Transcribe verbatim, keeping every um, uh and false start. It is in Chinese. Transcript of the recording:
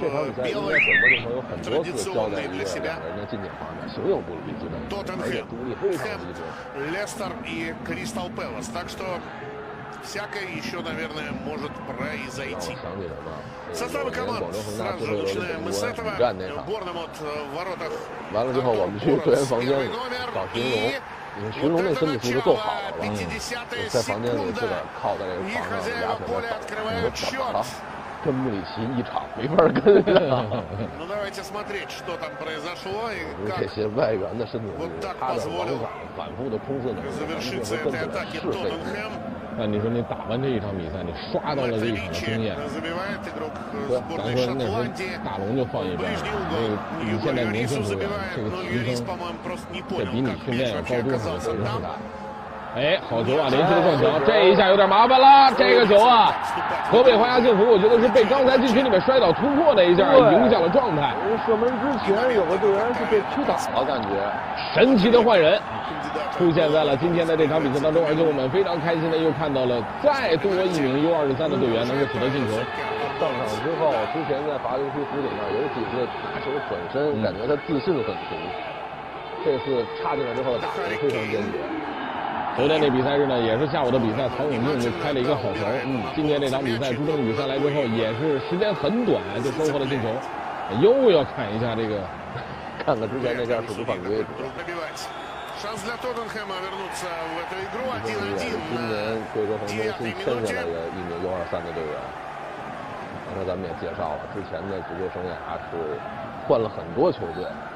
这场比赛应该转播镜头有很多次交代一个两个人的进检方面，形影不离，基本上，而且独立非常集中。 Лестер и Кристал Пэлас. Так что всякое еще, наверное, может произойти. Составы команд сразу же начинаем мы с этого. Борнмут в воротах. 完了之后，我们去队员房间里找寻龙。 寻龙那身体素质够好了，嗯，在房间里自个儿靠在这个床上，俩腿在抖，你说怎么了？跟穆里奇一场没法跟啊！这些外援的身体素质，他的往返反复的冲刺能力，就是根本是非常。 那你说你打完这一场比赛，你刷到了这一场的经验，对，咱说那时候大龙就放一边了，那你现在年轻球员这个提升，这比你训练要高多少的提升大？ 哎，好球啊！连续的撞墙，这一下有点麻烦了。这个球啊，河北华夏幸福，我觉得是被刚才禁区里面摔倒突破那一下影响了状态。 射门之前有个队员是被踢倒了，感觉神奇的换人出现在了今天的这场比赛当中，而且我们非常开心的又看到了再多一名 U 二十三的队员能够取得进球。 上场之后，之前在罚球区附近那有几次打球转身，感觉他自信很足。这次插进来之后打得非常坚决。 昨天这比赛日呢，也是下午的比赛，曹永定就开了一个好球。嗯，今天这场比赛朱正宇上来之后，也是时间很短就收获了进球。又要看一下这个， 看看之前那下是不是犯规。今年贵州恒丰新签下来的一名 U 二三的队员，刚才咱们也介绍了，之前的足球生涯是换了很多球队。